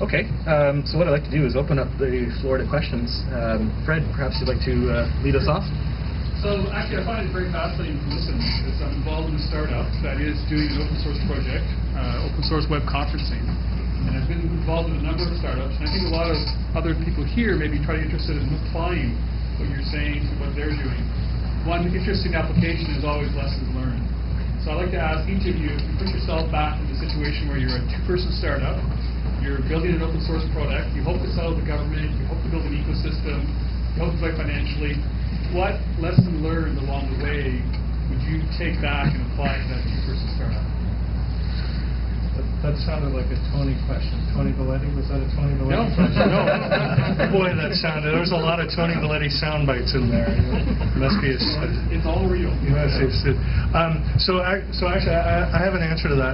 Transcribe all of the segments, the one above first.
Okay, so what I'd like to do is open up the floor to questions. Fred, perhaps you'd like to lead us off? So actually I find it very fascinating to listen because I'm involved in a startup that is doing an open source project, open source web conferencing. And I've been involved in a number of startups, and I think a lot of other people here may be trying interested in applying what you're saying to what they're doing. One interesting application is always lessons learned. So I'd like to ask each of you, if you put yourself back in the situation where you're a two-person startup, you're building an open source product, you hope to sell to the government, you hope to build an ecosystem, you hope to play financially, what lesson learned along the way would you take back and apply to that two-person startup? That sounded like a Tony question. Tony Valetti? Was that a Tony Valetti question? No. Boy, that sounded. There was a lot of Tony Valetti sound bites in there. Must be it's all real. So actually, I have an answer to that.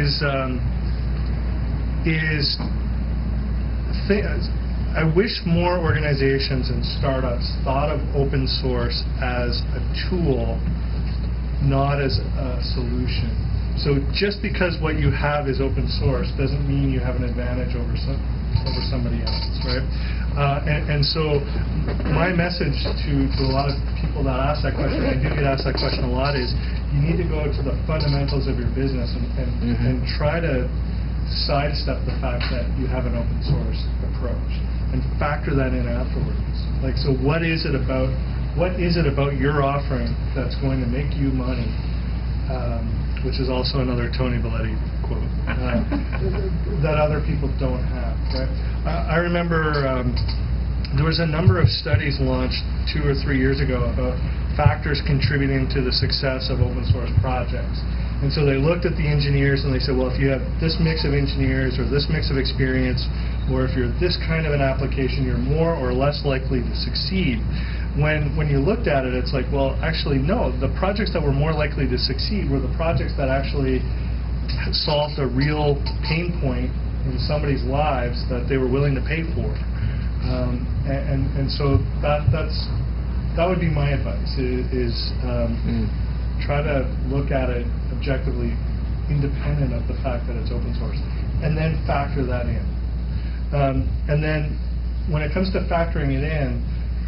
I wish more organizations and startups thought of open source as a tool, not as a solution. So just because what you have is open source doesn't mean you have an advantage over somebody else, right? And so my message to a lot of people that ask that question, I do get asked that question a lot, is you need to go to the fundamentals of your business and try to sidestep the fact that you have an open source approach and factor that in afterwards. Like, so what is it about your offering that's going to make you money? Which is also another Tony Valetti quote, that other people don't have. Right? I remember there was a number of studies launched 2 or 3 years ago about factors contributing to the success of open source projects. And so they looked at the engineers and they said, well, if you have this mix of engineers or this mix of experience, or if you're this kind of an application, you're more or less likely to succeed. When you looked at it, it's like, well, actually, no. The projects that were more likely to succeed were the projects that actually solved a real pain point in somebody's lives that they were willing to pay for. And so that would be my advice, is try to look at it objectively, independent of the fact that it's open source, and then factor that in. And then when it comes to factoring it in,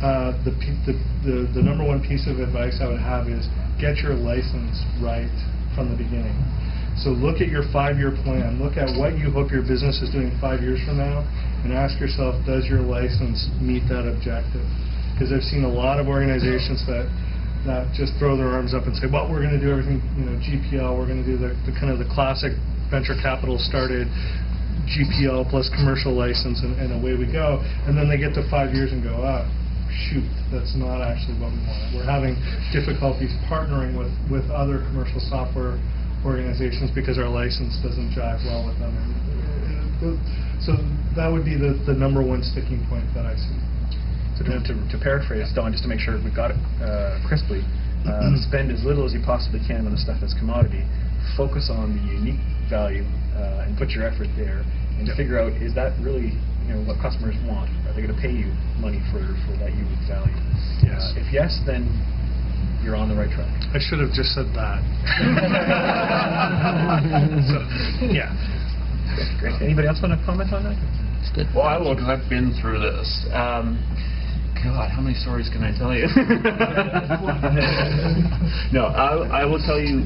the number one piece of advice I would have is get your license right from the beginning. So look at your 5-year plan. Look at what you hope your business is doing 5 years from now, and ask yourself, does your license meet that objective? Because I've seen a lot of organizations that just throw their arms up and say, well, we're going to do everything, GPL. We're going to do the kind of the classic venture capital started GPL plus commercial license, and away we go. And then they get to 5 years and go, shoot, that's not actually what we want. We're having difficulties partnering with other commercial software organizations because our license doesn't jive well with them. So that would be the number one sticking point that I see. So to paraphrase, Don, just to make sure we've got it crisply, spend as little as you possibly can on the stuff that's commodity. Focus on the unique value and put your effort there, and figure out, is that really what customers want? Are they going to pay you money for that unique value? Yes. If yes, then you're on the right track. I should have just said that. So, yeah. Great. Anybody else want to comment on that? It's good. Well, I will, because I've been through this. God, how many stories can I tell you? No, I will tell you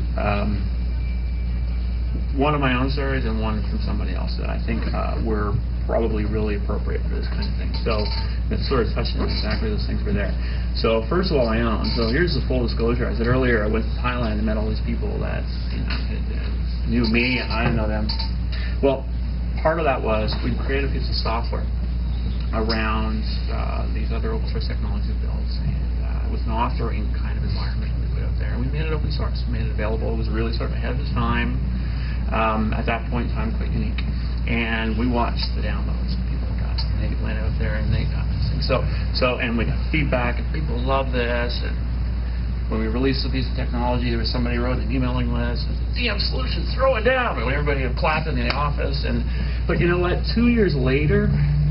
one of my own stories and one from somebody else that I think were probably really appropriate for this kind of thing. So it's sort of touching on exactly those things were there. So first of all, I own. So here's the full disclosure. I said earlier, I went to Thailand and met all these people that knew me and I didn't know them. Well, part of that was we created a piece of software around these other open source technologies built, and it was an authoring kind of environment we put out there. And we made it open source, made it available. It was really sort of ahead of its time. At that point in time, quite unique. And we watched the downloads people got. And they went out there and they got this thing. And we got feedback, and people loved this. And when we released a piece of technology, there was somebody who wrote an emailing list, DM Solutions, throw it down. And everybody would clap in the office. But you know what? 2 years later,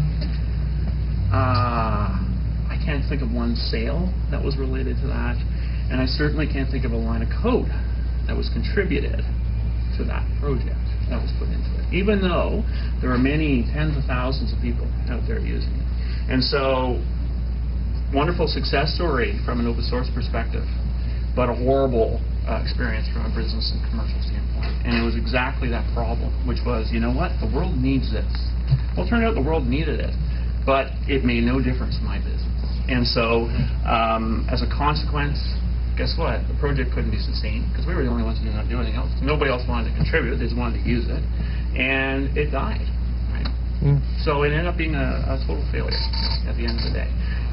I can't think of one sale that was related to that. And I certainly can't think of a line of code that was contributed to that project that was put into it, even though there were many tens of thousands of people out there using it. And so, wonderful success story from an open source perspective, but a horrible experience from a business and commercial standpoint. And it was exactly that problem, which was, you know what, the world needs this. Well, it turned out the world needed it, but it made no difference in my business. And so, as a consequence, guess what? The project couldn't be sustained because we were the only ones who did not do anything else. Nobody else wanted to contribute; they just wanted to use it, and it died. Right? So it ended up being a total failure at the end of the day.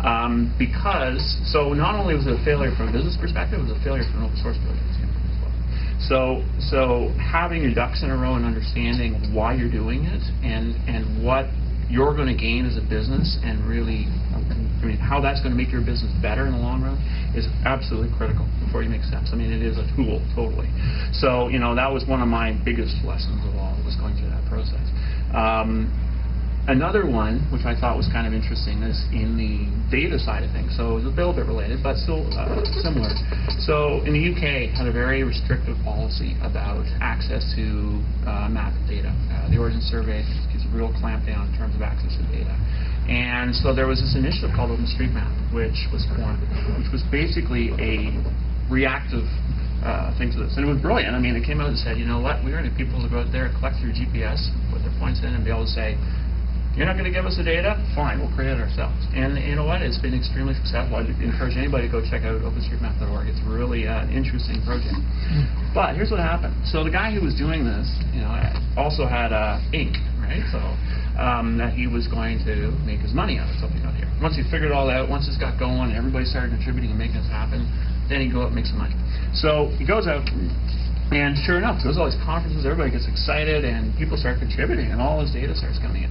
So not only was it a failure from a business perspective, it was a failure from an open source project standpoint as well. So having your ducks in a row and understanding why you're doing it and what you're going to gain as a business and really, I mean, how that's going to make your business better in the long run is absolutely critical before you make steps. I mean, it is a tool, totally. So, that was one of my biggest lessons of all, was going through that process. Another one, which I thought was kind of interesting, is in the data side of things. So it was a little bit related, but still similar. So in the UK, had a very restrictive policy about access to map data. The Origin Survey gives a real clamp down in terms of access to data. And so there was this initiative called OpenStreetMap, which was formed, which was basically a reactive thing to this. And it was brilliant. I mean, it came out and said, you know what, we're going to get people to go out there, collect their GPS, put their points in, and be able to say, you're not going to give us the data? Fine, we'll create it ourselves. And you know what? It's been extremely successful. I'd encourage anybody to go check out OpenStreetMap.org. It's really an interesting project. But here's what happened. So the guy who was doing this, also had ink, right? So that he was going to make his money out of something out here. Once he figured it all out, once this got going, and everybody started contributing and making this happen, then he'd go out and make some money. So he goes out. And sure enough, goes to all these conferences, everybody gets excited, and people start contributing, and all his data starts coming in.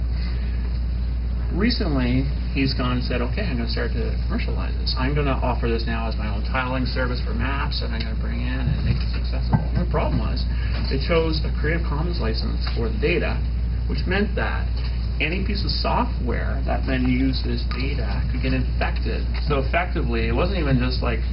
Recently, he's gone and said, okay, I'm going to start to commercialize this. I'm going to offer this now as my own tiling service for maps that I'm going to bring in and make this accessible. And the problem was, they chose a Creative Commons license for the data, which meant that any piece of software that then used this data could get infected. So effectively, it wasn't even just like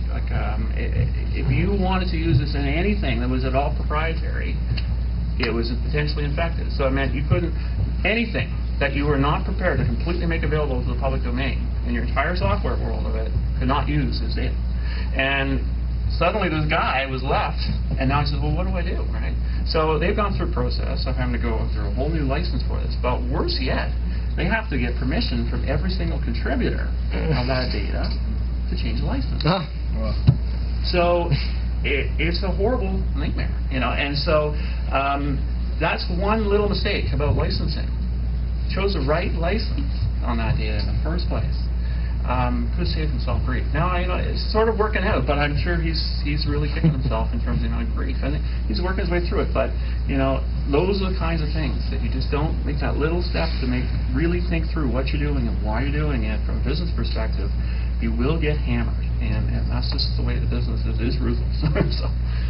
if you wanted to use this in anything that was at all proprietary, it was potentially infected. So it meant you couldn't, anything that you were not prepared to completely make available to the public domain in your entire software world of it could not use this data. And suddenly this guy was left, and now he says, well, what do I do, right? So they've gone through a process of having to go through a whole new license for this. But worse yet, they have to get permission from every single contributor of that data to change the license. So it's a horrible nightmare, and so that's one little mistake about licensing. Chose the right license on that data in the first place. Could have saved himself grief. Now, it's sort of working out, but I'm sure he's really kicking himself in terms of the amount of grief. And he's working his way through it. But, those are the kinds of things that you just don't make that little step to really think through what you're doing and why you're doing it from a business perspective. You will get hammered. And that's just the way the business is ruthless. So